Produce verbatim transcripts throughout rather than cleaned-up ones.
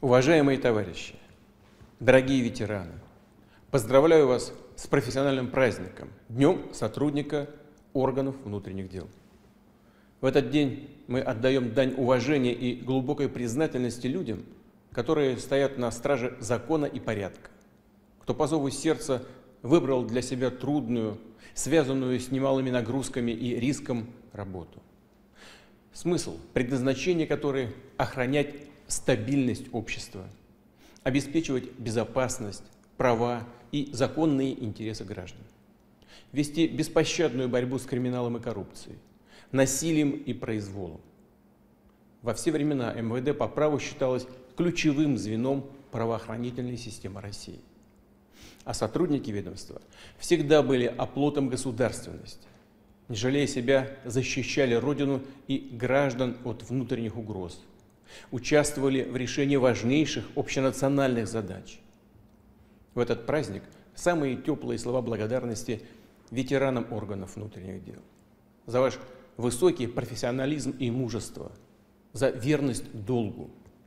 Уважаемые товарищи, дорогие ветераны, поздравляю вас с профессиональным праздником, Днем сотрудника органов внутренних дел. В этот день мы отдаем дань уважения и глубокой признательности людям, которые стоят на страже закона и порядка, кто по зову сердца выбрал для себя трудную, связанную с немалыми нагрузками и риском работу. Смысл, предназначение которой – охранять стабильность общества, обеспечивать безопасность, права и законные интересы граждан, вести беспощадную борьбу с криминалом и коррупцией, насилием и произволом. Во все времена эм вэ дэ по праву считалось ключевым звеном правоохранительной системы России. А сотрудники ведомства всегда были оплотом государственности, не жалея себя, защищали Родину и граждан от внутренних угроз, участвовали в решении важнейших общенациональных задач. В этот праздник самые теплые слова благодарности ветеранам органов внутренних дел за ваш высокий профессионализм и мужество, за верность долгу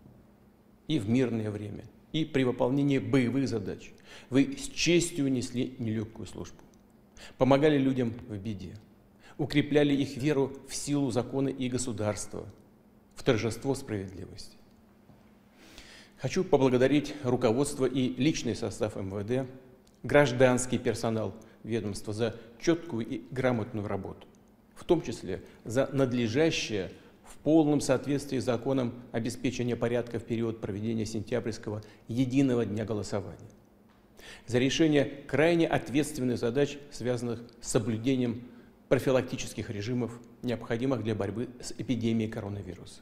и в мирное время, и при выполнении боевых задач. Вы с честью несли нелегкую службу, помогали людям в беде, укрепляли их веру в силу закона и государства, в торжество справедливости. Хочу поблагодарить руководство и личный состав эм вэ дэ, гражданский персонал ведомства за четкую и грамотную работу, в том числе за надлежащее в полном соответствии с законом обеспечение порядка в период проведения сентябрьского единого дня голосования, за решение крайне ответственных задач, связанных с соблюдением профилактических режимов, необходимых для борьбы с эпидемией коронавируса.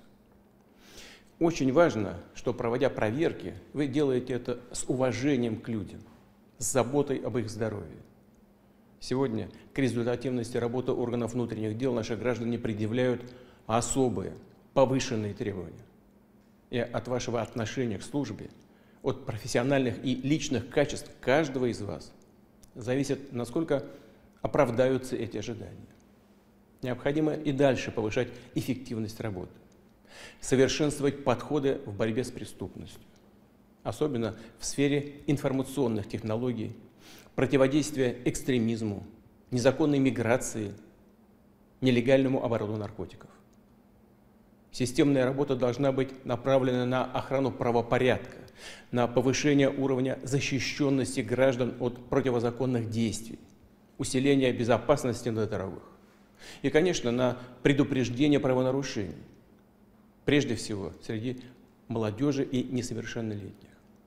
Очень важно, что, проводя проверки, вы делаете это с уважением к людям, с заботой об их здоровье. Сегодня к результативности работы органов внутренних дел наши граждане предъявляют особые, повышенные требования. И от вашего отношения к службе, от профессиональных и личных качеств каждого из вас зависит, насколько оправдаются эти ожидания. Необходимо и дальше повышать эффективность работы, совершенствовать подходы в борьбе с преступностью, особенно в сфере информационных технологий, противодействия экстремизму, незаконной миграции, нелегальному обороту наркотиков. Системная работа должна быть направлена на охрану правопорядка, на повышение уровня защищенности граждан от противозаконных действий, усиление безопасности на дорогах и, конечно, на предупреждение правонарушений, прежде всего среди молодежи и несовершеннолетних.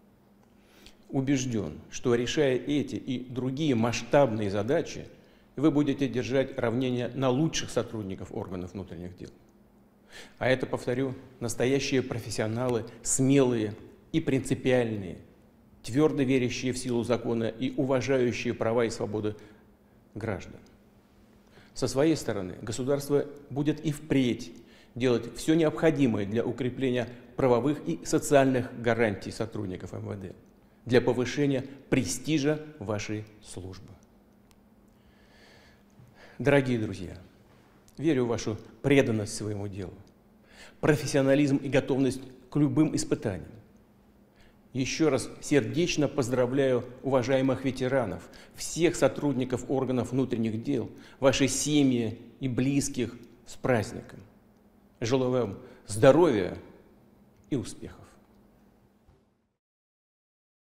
Убежден, что, решая эти и другие масштабные задачи, вы будете держать равнение на лучших сотрудников органов внутренних дел. А это, повторю, настоящие профессионалы, смелые и принципиальные, твердо верящие в силу закона и уважающие права и свободы граждан. Со своей стороны государство будет и впредь делать все необходимое для укрепления правовых и социальных гарантий сотрудников эм вэ дэ, для повышения престижа вашей службы. Дорогие друзья, верю в вашу преданность своему делу, профессионализм и готовность к любым испытаниям. Еще раз сердечно поздравляю уважаемых ветеранов, всех сотрудников органов внутренних дел, вашей семьи и близких с праздником. Желаю вам здоровья и успехов.